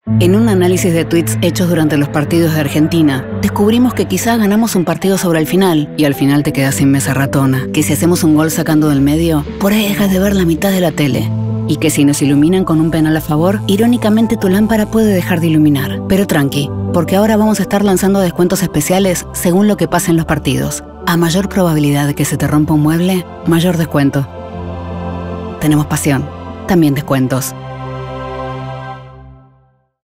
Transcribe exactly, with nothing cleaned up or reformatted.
En un análisis de tweets hechos durante los partidos de Argentina, descubrimos que quizás ganamos un partido sobre el final y al final te quedas sin mesa ratona. Que si hacemos un gol sacando del medio, por ahí dejas de ver la mitad de la tele. Y que si nos iluminan con un penal a favor, irónicamente tu lámpara puede dejar de iluminar. Pero tranqui, porque ahora vamos a estar lanzando descuentos especiales según lo que pase en los partidos. A mayor probabilidad de que se te rompa un mueble, mayor descuento. Tenemos pasión, también descuentos.